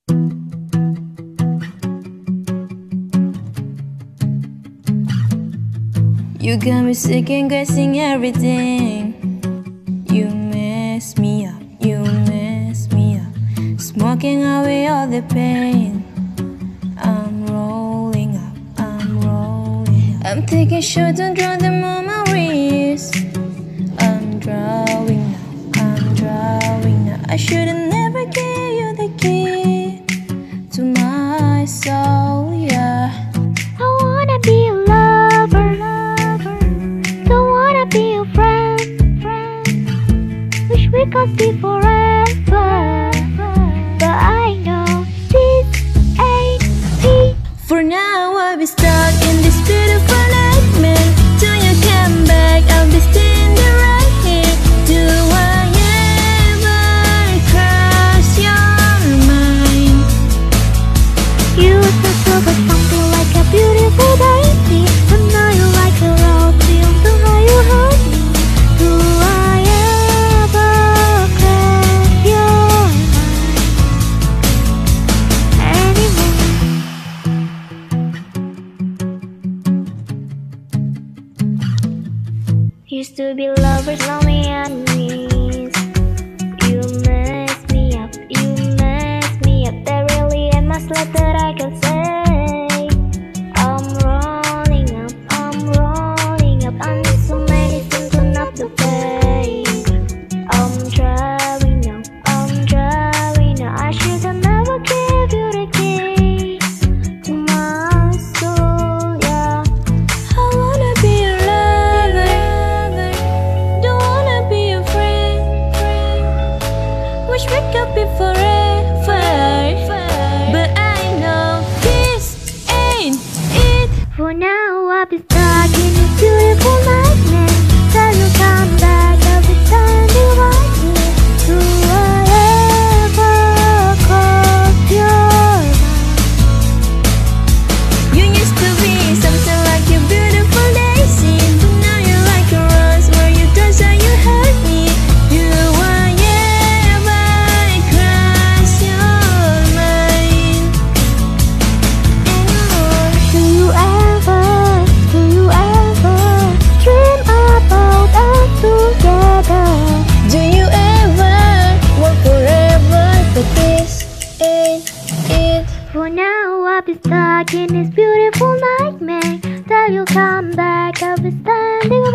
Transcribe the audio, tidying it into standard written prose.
You got me second guessing everything. You mess me up, you mess me up. Smoking away all the pain. I'm rolling up, I'm rolling up. I'm taking shots and draw them on my wrist. I'm drawing now, I'm drawing now. I should've never gave you the key to my soul, yeah. I wanna be a lover, don't wanna be a friend. Wish we could stay forever, but I know this ain't it. For now I'll be stuck in this beautiful nightmare. Till you come back, I'll be standing right here. Do I ever cross your mind? You said so, but something like a beautiful daisy. But now you're like a rose, feel the how you hurt me. Do I ever cross your mind anymore? Used to be lovers, now we enemies. You mess me up, you mess me up. There really ain't much left that I can say. I'm rolling up, I need so many things to not to pay. I'm driving now, I should've never gave you the key to my soul, yeah. I wanna be your lover, don't wanna be your friend. Wish we could be forever, but I know this ain't it. For now I'll be stuck in this beautiful nightmare. Till you come back, I'll be standing right here. Do I ever cross your mind? You used to be something like a beautiful daisy, but now you're like a rose where you touch and you hurt me. Do I ever cross your mind anymore? Do you ever dream about us together? Do you ever want forever, but this ain't it. For now I'll be stuck in this beautiful nightmare. Till you come back, I'll be standing